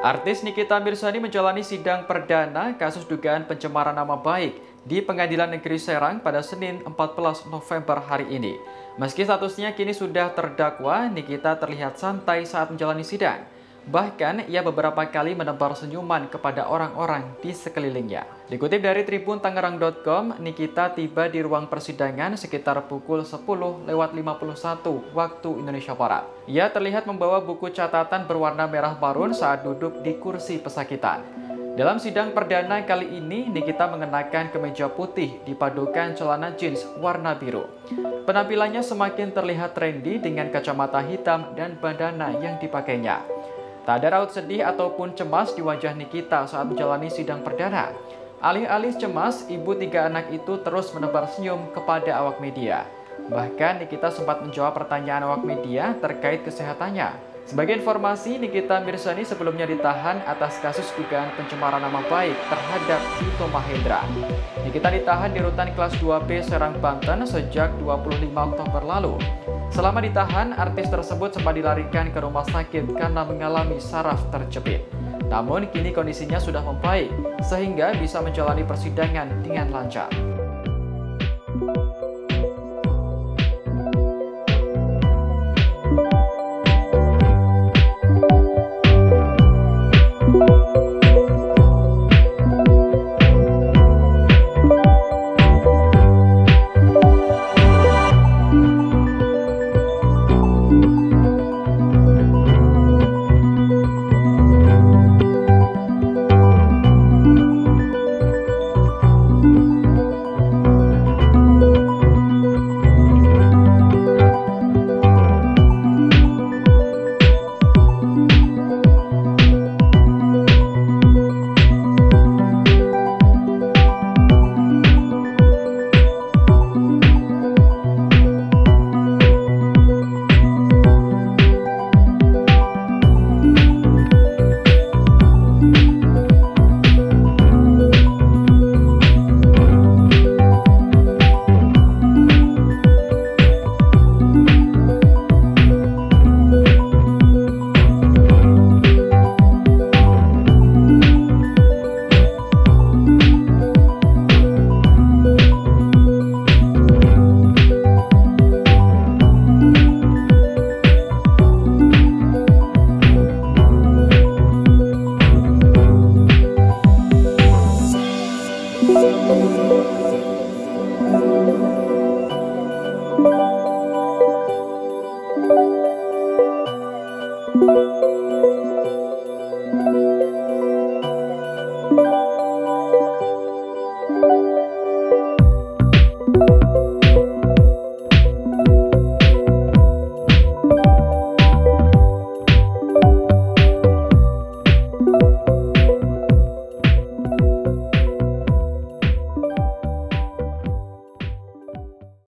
Artis Nikita Mirzani menjalani sidang perdana kasus dugaan pencemaran nama baik di Pengadilan Negeri Serang pada Senin 14 November hari ini. Meski statusnya kini sudah terdakwa, Nikita terlihat santai saat menjalani sidang. Bahkan, ia beberapa kali menebar senyuman kepada orang-orang di sekelilingnya. Dikutip dari Tribun Tangerang.com, Nikita tiba di ruang persidangan sekitar pukul 10.51 waktu Indonesia Barat. Ia terlihat membawa buku catatan berwarna merah marun saat duduk di kursi pesakitan. Dalam sidang perdana kali ini, Nikita mengenakan kemeja putih dipadukan celana jeans warna biru. Penampilannya semakin terlihat trendy dengan kacamata hitam dan bandana yang dipakainya. Tak ada raut sedih ataupun cemas di wajah Nikita saat menjalani sidang perdana. Alih-alih cemas, ibu 3 anak itu terus menebar senyum kepada awak media. Bahkan Nikita sempat menjawab pertanyaan awak media terkait kesehatannya. Sebagai informasi, Nikita Mirzani sebelumnya ditahan atas kasus dugaan pencemaran nama baik terhadap Dito Mahendra. Nikita ditahan di rutan kelas 2B Serang, Banten sejak 25 Oktober lalu. Selama ditahan, artis tersebut sempat dilarikan ke rumah sakit karena mengalami saraf terjepit. Namun kini kondisinya sudah membaik, sehingga bisa menjalani persidangan dengan lancar.